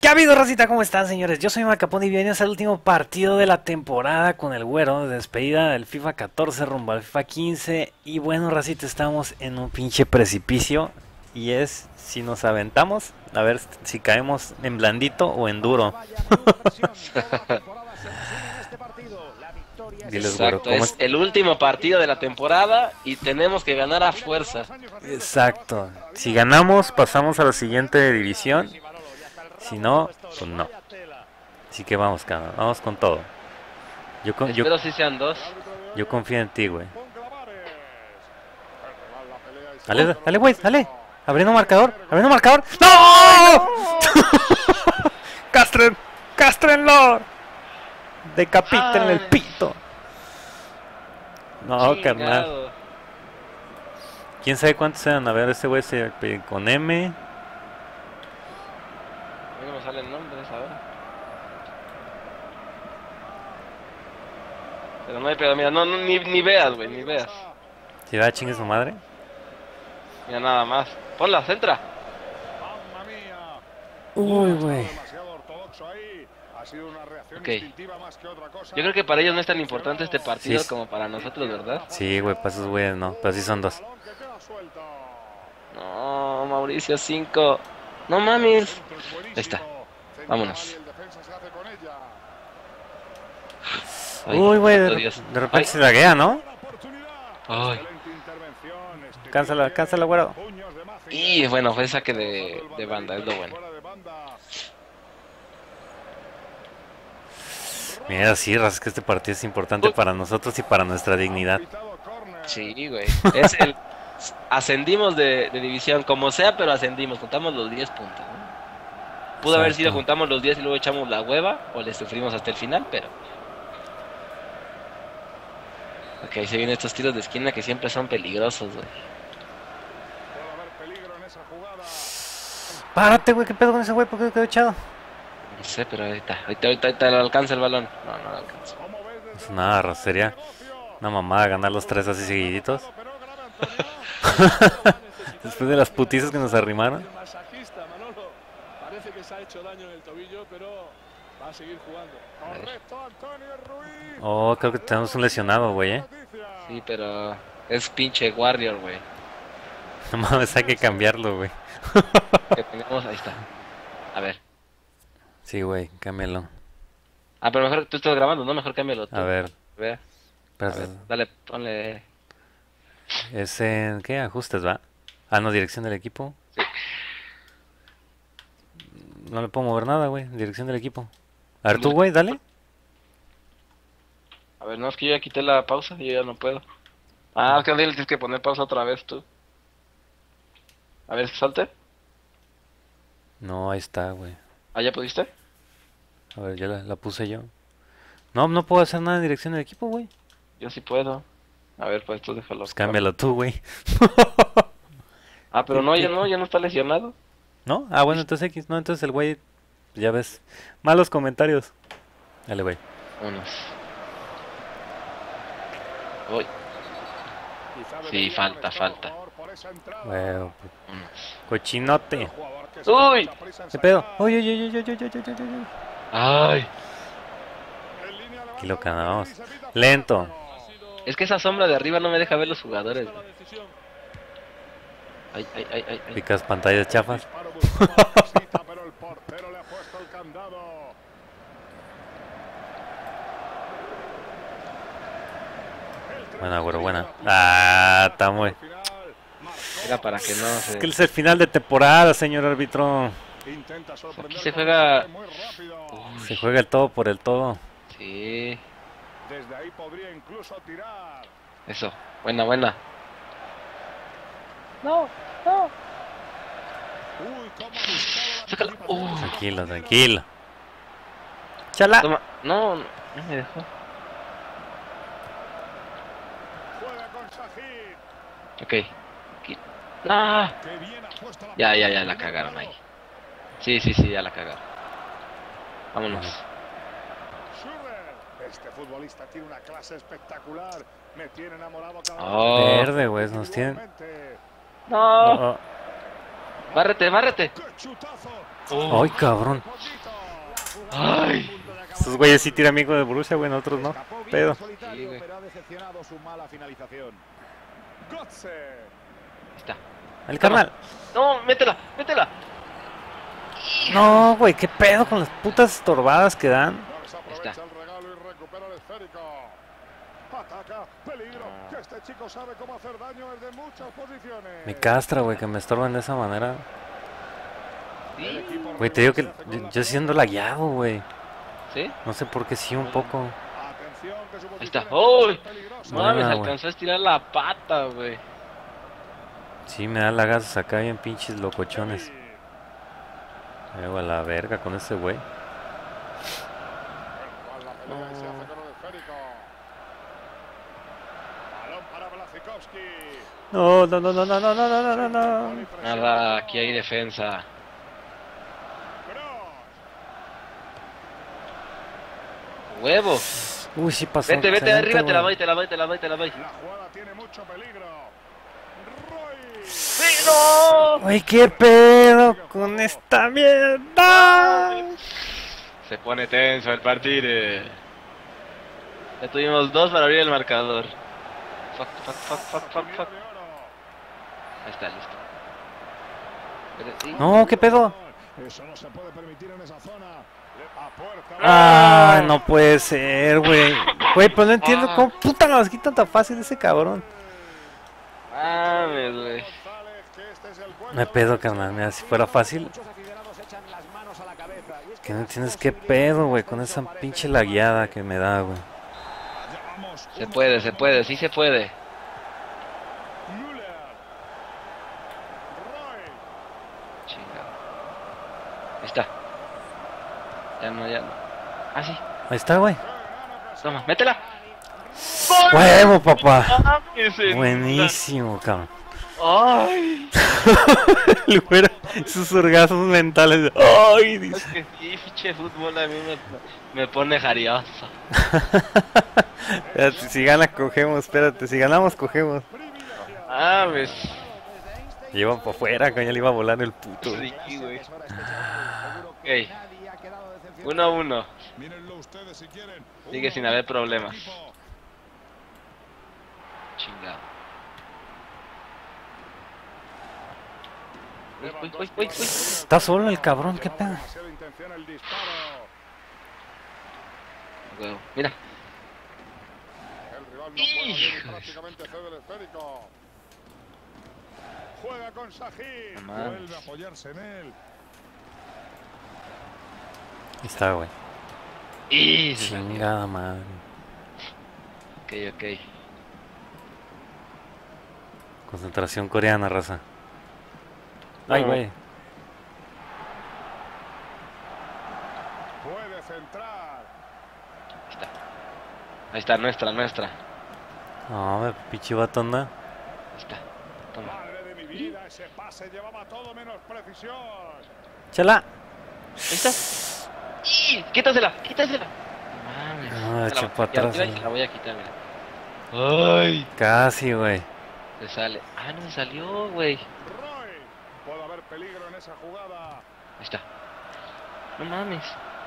¿Qué ha habido, racita? ¿Cómo están, señores? Yo soy Macapón y bienvenidos al último partido de la temporada con el güero, de despedida del FIFA 14 rumbo al FIFA 15. Y bueno, racita, estamos en un pinche precipicio. Y es si nos aventamos, a ver si caemos en blandito o en duro. Diles, güero, Exacto, es el último partido de la temporada y tenemos que ganar a fuerza. Exacto. Si ganamos, pasamos a la siguiente división. Si no, pues no. Así que vamos, cabrón. Vamos con todo. Espero si sean dos. Yo confío en ti, güey. Dale, dale, güey, dale. Abriendo marcador, abriendo marcador. ¡No! ¡Castren! ¡Castrenlo! Decapítenle el pito. No, carnal. ¿Quién sabe cuántos sean? A ver, ese güey se con M. No me salen nombres, a ver. Pero no hay pedo, mira, no, ni veas, güey, ni veas. Si va a chingue su madre. Mira, nada más. Ponla, centra. Uy, güey. Ok. Yo creo que para ellos no es tan importante este partido como para nosotros, ¿verdad? Sí, güey, para esos güeyes no, pero sí son dos. No, Mauricio, 5. No mames. Ahí está. Vámonos. Ay, uy, güey, de Dios. repente Ay. se laguea, ¿no? Ay. Cánsala, güero. Y bueno, fue saque de banda, es lo bueno. Mira, sí, es que este partido es importante para nosotros y para nuestra dignidad. Sí, güey. Ascendimos de división, como sea, pero ascendimos. Contamos los 10 puntos, ¿no? Pudo haber sido juntamos los 10 y luego echamos la hueva o le sufrimos hasta el final, pero... Ok, se vienen estos tiros de esquina que siempre son peligrosos, güey. Párate, güey, ¿qué pedo con ese güey? ¿Por qué quedó echado? No sé, pero ahorita lo alcanza el balón. No lo alcanza. Es nada, sería una mamada ganar los tres así seguiditos. Después de las putizas que nos arrimaron. Parece que se ha hecho daño en el tobillo, pero va a seguir jugando. Oh, creo que tenemos un lesionado, güey, Sí, pero es pinche Warrior, güey. No mames, hay que cambiarlo, güey. Ahí está. A ver. Sí, güey, cámbialo. Ah, pero mejor tú estás grabando, ¿no? Mejor cámbialo tú. A ver. A ver, dale, ponle. Es en... ¿Qué? Ajustes, ¿va? Ah, no, dirección del equipo. Sí. No le puedo mover nada, güey. Dirección del equipo. A ver tú, güey, dale. A ver, no, es que yo ya quité la pausa y yo ya no puedo. Ah, es que le tienes que poner pausa otra vez tú. A ver, salte. No, ahí está, güey. Ah, ¿ya pudiste? A ver, ya la puse yo. No, no puedo hacer nada en dirección del equipo, güey. Yo sí puedo. A ver, pues tú déjalo. Pues cámbialo tú, güey. Ah, pero no, ya no está lesionado. ¿No? Ah, bueno, entonces X. No, entonces el güey, ya ves. Malos comentarios. Dale, güey. Unos. Uy. Sí, falta. Bueno, cochinote. Uy. ¿Qué pedo? Uy. Ay. Aquí lo ganamos. Lento. Es que esa sombra de arriba no me deja ver los jugadores. Ay. Picas pantallas chafas. Buena, güero, buena. Ah, está muy... Era para que no se... Es que es el final de temporada, señor árbitro. Aquí se juega... Uy. Se juega el todo por el todo. Sí. Eso, buena. No. Sácala. Tranquilo. Chala. Toma. No me dejó. Ok. Aquí. Ah. Ya la cagaron ahí. Sí, ya la cagaron. Vámonos. Este futbolista tiene una clase espectacular. Me tiene enamorado cada Verde, güey, nos tienen. No. Bárrete. Ay, cabrón. Ay. Estos güeyes sí tiran bien con el Borussia, güey, nosotros no. Pedo. Sí, güey. Pero ha decepcionado su mala finalización. Götze. Ahí está. El carnal. No, métela, métela. No, güey, qué pedo con las putas estorbadas que dan. Desaprovecha Está. el regalo y recupera el esférico. Ataca, peligro. Que este chico sabe cómo hacer daño desde muchas posiciones. Me castra, güey, que me estorban de esa manera. Sí. Güey, te digo que yo siendo lagueado, güey. ¿Sí? No sé por qué sí un poco. Atención, que su Ahí está. posición ¡Uy! es peligrosa. Buena, Mames, güey. alcanzó a estirar la pata, güey. Sí, me da lagazos acá bien pinches locochones. Me llevo a la verga con ese güey. Juan la pelea y se hace con el esférico. Balón para Błaszczykowski. No, no, no, no, no, no, no, no, no, no. Nada, aquí hay defensa. Huevo. Uy, sí pasó. Vete, vete excelente, arriba, te la güey. voy, te la voy, te la voy, te la voy. La jugada tiene mucho peligro. Roy. ¡Sí, no! Güey, qué pedo con esta mierda. Se pone tenso el partido. Ya tuvimos 2 para abrir el marcador. Fuck, fuck, fuck, fuck, fuck, fuck. De oro. Ahí está, listo. Sí. No, qué pedo. Eso no se puede permitir en esa zona. A puerta. Ah, no puede ser, güey. Güey, pues no entiendo cómo puta nos quitan tan fácil ese cabrón. Mames, güey. González, que este es el bueno. Me pedo, carnal. Mira, si fuera fácil. Muchos aficionados echan las manos a la cabeza. Y es Que no entiendes qué pedo, güey, con esa pinche lagueada que me da, güey. Llevamos Se puede, sí se puede. Müller. Roy. Chingado. Ahí está. Ya no, ya no. Ah, sí. Ahí está, güey. Toma, métela. Huevo, papá. Ese- Buenísimo, cabrón. Ay. El güero, sus orgasmos mentales. Ay, Es dice. que sí, pinche fútbol a mí me pone jarioso. Espérate, si gana, cogemos. Espérate, si ganamos, cogemos. Ah, ves. Llevan para afuera, que ya le iba a volar el puto. Sí, güey. Ok. nadie ha quedado decepcionado. 1-1. Mírenlo ustedes si quieren. Sigue sin haber problemas. Chingado. Uy, uy, uy, uy, uy. Está solo el cabrón, qué pedo. Demasiada intención el disparo. Huevo. Mira. El rival no puede Hijos. y prácticamente cede el esférico. Juega con Sahin. No mames. Vuelve a apoyarse en él. Ahí está, güey. Y se salió. Chingada madre. Ok, ok. Concentración coreana, raza. Ay, güey. Puede centrar. Ahí está, nuestra. Ahí No, me pinche batona. está. Toma. Madre de mi vida, ese pase llevaba todo menos precisión. Chala. Ahí está. ¡Y! ¡Quítasela! ¡Quítasela! Mames. Ah, Se la- echa pa' ya, atrás, mira, güey. se la voy a quitar, mira. ¡Ay! Casi, güey. Se sale. Ah, no se salió, güey. Roy. Puede haber peligro en esa jugada. Ahí está. No mames.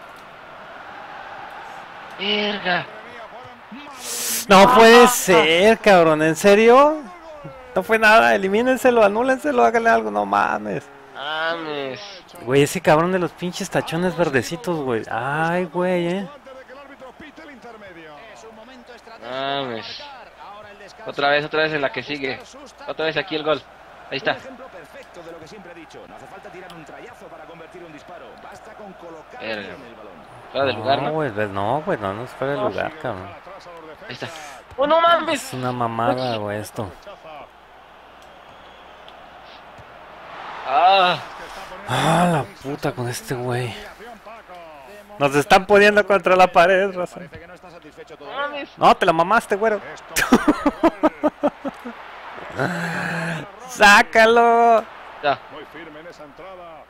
Verga. No puede ser, cabrón. ¿En serio? No fue nada. Elimínenselo, anúlenselo, háganle algo. No mames. Mames. Güey, ese cabrón de los pinches tachones verdecitos, güey. Ay, güey, Antes de que el árbitro pite el intermedio. Es un momento estratégico Mames. para marcar. Ahora el descanso. Otra vez en la que sigue. Otra vez aquí el gol. Ahí está. Un ejemplo perfecto de lo que siempre he dicho. No hace falta tirar un trayazo para convertir un disparo. Basta con colocar bien Verga. el balón. Fuera de lugar, No, ¿no? güey, no es fuera de lugar, cabrón. Atrás a los Ahí está. defensas. ¡Oh, no mames! Es una mamada, güey, esto. Rechaza. ¡Ah! Ah, la puta con este güey. Nos están poniendo contra la pared, raza. Parece que no está satisfecho ¡No todavía. mames! No, te la mamaste, güero. Esto fue gol. ¡Sácalo! Ya. Muy firme en esa entrada.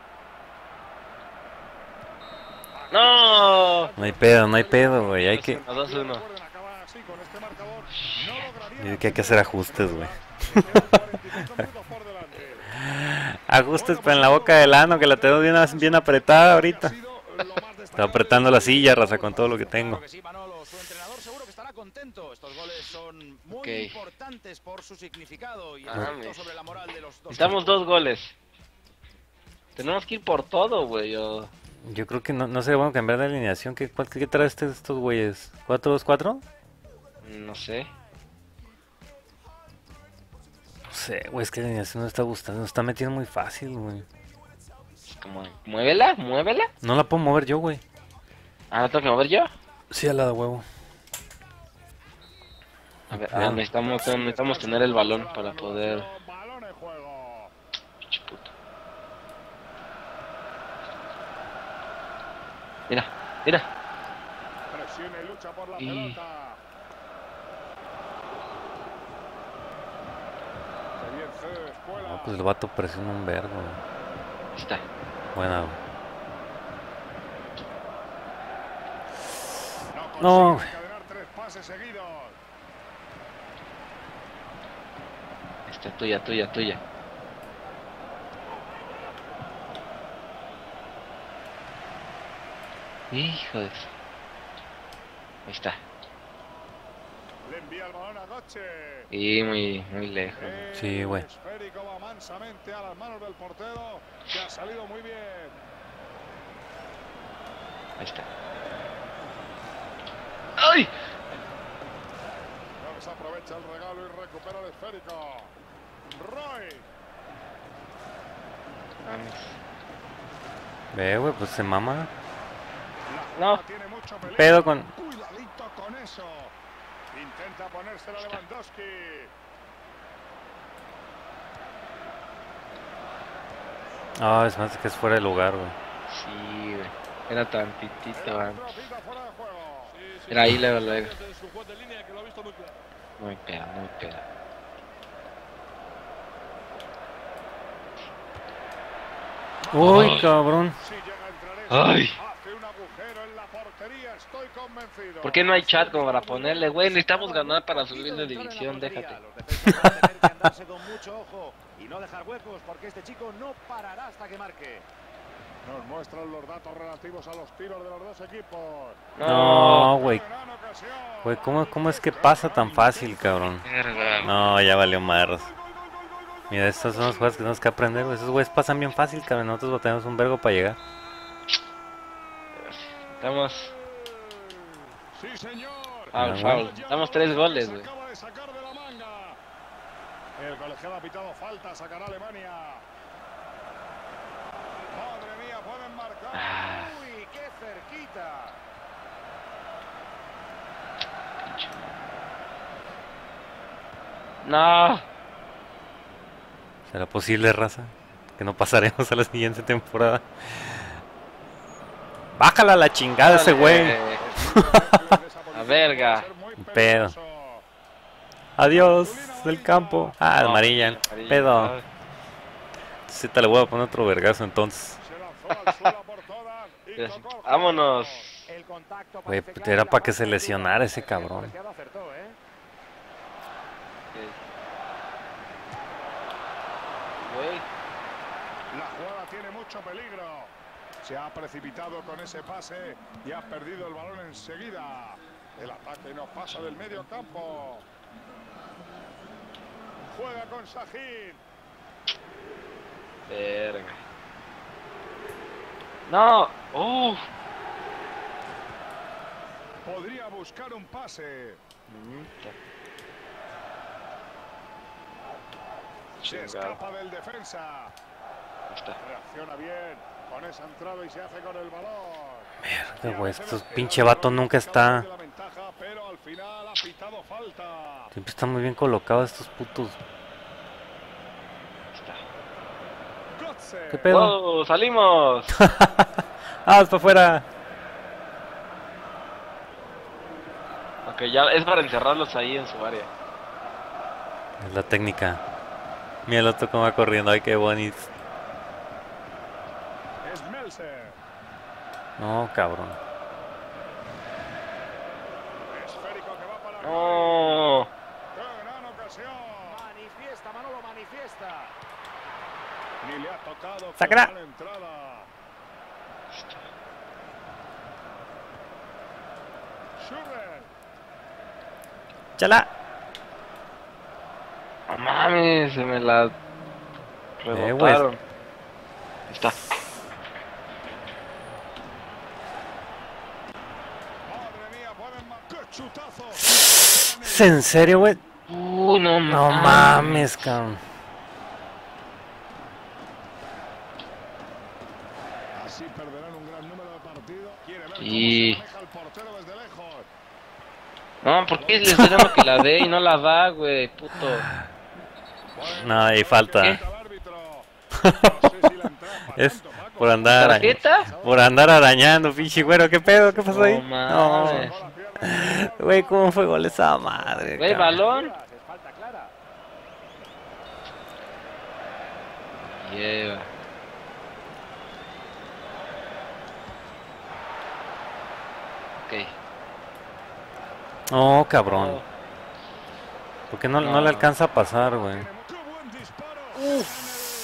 ¡No! No hay pedo, güey. Hay que, 2-1. Pueden acabar así con este marcador. No lograrían hay que hacer ajustes, güey. quedar 45 minutos por delante. Ajustes en la boca del ano, que la tengo bien apretada ahorita. Estoy apretando la silla, raza, con todo lo que tengo. Claro que sí, Manolo. Su entrenador seguro que estará contento. Estos goles son muy Ok. importantes por su significado y el Ah, efecto me- sobre la moral de los dos. Necesitamos 2 goles. Tenemos que ir por todo, güey. Yo creo que no sería bueno cambiar de alineación. ¿Qué trae estos güeyes? ¿4-2-4? No sé. No sé, güey, es que la alineación no está gustando. Nos está metiendo muy fácil, güey. Es como, muévela, muévela. No la puedo mover yo, güey. Ah, ¿no tengo que mover yo? Sí, a la de huevo. A ver, Ah. necesitamos tener el balón para poder... Balón en juego. Pinche puto. Mira, mira. Presiona y lucha por la Y- pelota. Qué bien se escuela. No, pues el vato presiona un vergo, güey. Ahí está. Buena, güey. No No, consigue encadenar 3 pases seguidos. Ahí está, tuya. Hijo de... Ahí está. Le envía el balón a Götze. Y muy lejos. Sí, güey. El esférico va mansamente a las manos del portero, que ha salido muy bien. Ahí está. ¡Ay! Gales aprovecha el regalo y recupera el esférico. Roy. Vamos. Ve, güey, pues se mama. La No. jugada tiene mucho peligro. Pedo con... Cuidadito con eso. Intenta ponérsela a Lewandowski. Ah, es más que es fuera de lugar, güey. Sí, güey. Era tantitito El antes. otro pita fuera de juego. Era ahí luego. Muy peda. Uy, Ay. cabrón. Si llega a entrar Ay. ese, hace un agujero en la portería. Estoy convencido. ¿Por qué no hay chat como para ponerle, güey? Necesitamos ganar para subir de división, déjate. Los defensas van a tener que andarse con mucho ojo y no dejar huecos porque este chico no parará hasta que marque. Nos muestran los datos relativos a los tiros de los dos equipos. No, güey. Gran ocasión. Güey, ¿cómo es que pasa tan fácil, cabrón? Verga. No, ya valió madres. Mira, estas son las cosas que tenemos que aprender, güey. Esos güeyes pasan bien fácil, cabrón. Nosotros tenemos un vergo para llegar. Estamos... Sí, señor. Foul. Estamos 3 goles, güey. Se acaba de sacar de la manga. El colegiado ha pitado falta, sacará Alemania. Madre mía, pueden marcar. Uy, qué cerquita. No. ¿Será posible, raza? Que no pasaremos a la siguiente temporada. Bájala la chingada ese güey. A verga. Pedo. Adiós del campo. Ah, amarilla. Pedo. Sí, te le voy a poner otro vergazo entonces. Vámonos. El contacto Güey, parece claro, era la para que se marca lesionara ese el cabrón. colegiado acertó, ¿eh? Güey. La jugada tiene mucho peligro. Se ha precipitado con ese pase y ha perdido el balón enseguida. El ataque no pasa del medio campo. Juega con Sahin. Verga. No. Podría buscar un pase. Se escapa del defensa. Está. Reacciona bien con esa entrada y se hace con el balón. Mierda, güey, estos pinche vato nunca está. Pero al final ha pitado falta. Siempre están muy bien colocados estos putos. Götze. ¿Qué pedo? ¡Wow! ¡Salimos! ¡Ah, está afuera! Ok, ya es para encerrarlos ahí en su área. Es la técnica. Mira el otro cómo va corriendo. Ay, qué bonito. Es Melser. No, cabrón. Esférico que va para No. ¡Qué gran ocasión! Manifiesta, Manolo, manifiesta. Ni le ha tocado. ¡Sácala! con mala entrada. Schürrle. ¡Chala! No mames, se me la güey. rebotaron. Ahí está. Madre mía, pueden marcar. ¡Qué chutazo! ¿Es en serio, güey? No No mames, cabrón. Así perderán un gran número de partidos. Quiere ver cómo Y... se maneja el portero desde lejos. No, ¿por qué le estoy dando que la dé y no la da, güey? Puto. Bueno, No, ahí falta. ¿Qué? al árbitro. No sé si la entrada es para Es tanto, Paco. por andar ¿Tarjeta? por andar arañando, pinche güero. ¿Qué pedo? ¿Qué pasó ahí? No mames. Con la pierna. Güey, ¿cómo fue gol esa madre? Güey, cabrón? balón. Es falta clara. Lleva. Ok. Oh, cabrón. ¿Por qué no le alcanza a pasar, güey? ¡Qué buen disparo! En el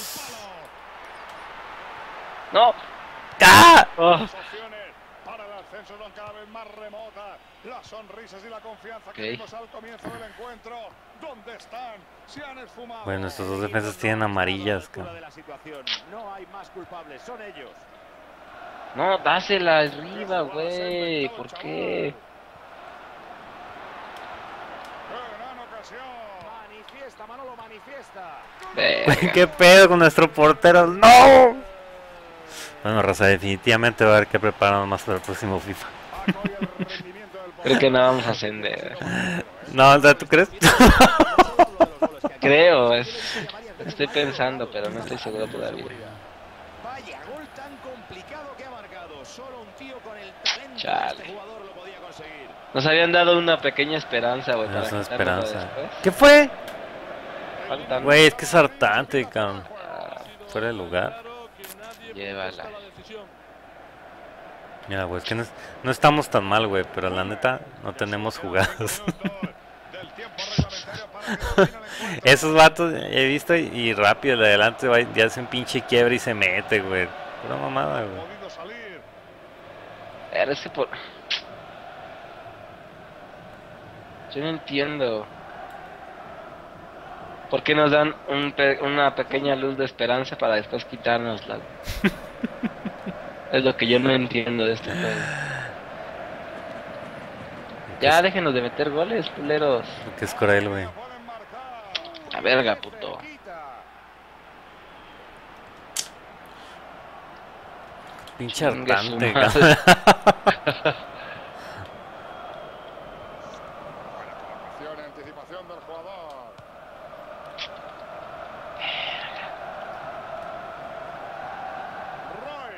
palo. No. ¡Ah! Oh. Las opciones para el ascenso son cada vez más remotas. Las sonrisas y la confianza que Ok. vimos al comienzo del encuentro. ¿Dónde están? Se han esfumado. Bueno, estos dos defensas tienen amarillas, Fuera cabrón. de la situación. No hay más culpables, son ellos. No, dásela arriba, güey. ¿Por qué? ¡Qué gran ocasión! Manifiesta, Manolo, manifiesta. Verga. ¿Qué pedo con nuestro portero? ¡No! Bueno, raza, definitivamente va a haber que prepararnos más para el próximo FIFA. Paco, y el rendimiento del Creo que no vamos a ascender. No, o sea, ¿tú crees? Creo, estoy pensando, pero no estoy seguro todavía. Vaya, gol tan complicado que ha marcado. Solo un tío con el talento de Chale. este jugador lo podía conseguir. Nos habían dado una pequeña esperanza, güey, para Es una quitárnoslo esperanza. después. ¿Qué fue? Faltan... Güey, es que es hartante, cabrón. Fuera de lugar. Llévala. Mira, güey, es que no estamos tan mal, güey, pero la neta no tenemos jugadas. del tiempo reglamentario para que termine el encuentro. Esos vatos he visto y rápido de adelante va, ya hace un pinche quiebre y se mete, güey. Pura mamada, güey. Podido salir. Pero es que por... Yo no entiendo. ¿Por qué nos dan una pequeña luz de esperanza para después quitárnosla? Es lo que yo no entiendo de este juego. Ya déjenos de meter goles, culeros. Que es cruel, güey. Pueden marcar. La verga, puto. Pinche Chingue su hartante, madre. cabrón. Buena colocación y anticipación del jugador. Roy.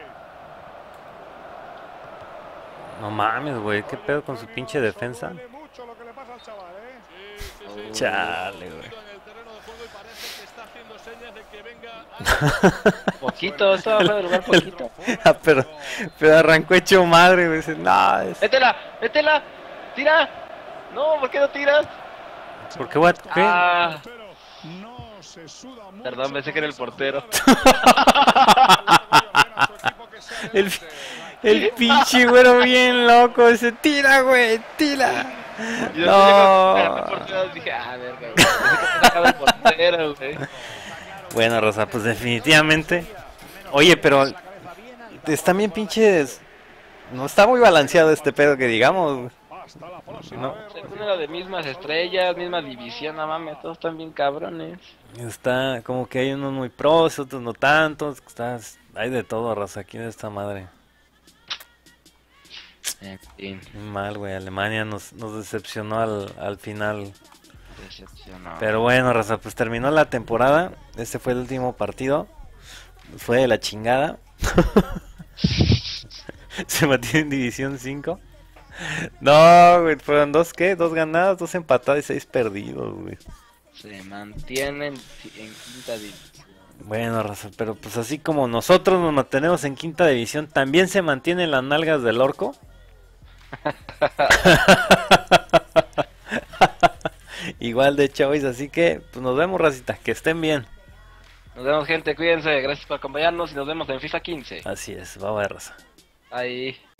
No mames, güey, qué pedo con su pinche defensa. Duele mucho lo que le pasa al chaval, ¿eh? Chale, güey. Poquito, esto va a de lugar poquito. Ah, pero arrancó hecho madre, güey. Dice, no, ¡Métela! ¡Métela! ¡Tira! No, ¿por qué no tiras? ¿por qué, güey? ¿Qué? Ah, Pero no se suda mucho. perdón, pensé que era el portero. El pinche güero bien loco. Dice, tira, güey, tira. Yo No. dije, ah, verga, güey. Pensé que me sacaba el portero, güey. Bueno, Rosa, pues definitivamente. Oye, pero están bien pinches. No está muy balanceado este pedo que digamos. Hasta la próxima No. vez. Es uno de mismas estrellas, misma división, no mames, todos están bien cabrones. Está como que hay unos muy pros, otros no tantos. Hay de todo, Rosa, aquí en esta madre. En fin, Muy mal, güey. Alemania nos decepcionó al final. decepcionado. Pero bueno, Raza, pues terminó la temporada. Este fue el último partido. Fue de la chingada. Se mantiene en División 5. No, güey, fueron dos, ¿qué? 2 ganadas, 2 empatadas y 6 perdidos, güey. Se mantienen en quinta división. Bueno, Raza, pero pues así como nosotros nos mantenemos en quinta división, también se mantienen las nalgas del orco. Igual de chavos, así que pues nos vemos, racita, que estén bien. Nos vemos, gente, cuídense, gracias por acompañarnos y nos vemos en FIFA 15. Así es, va a raza. Ahí.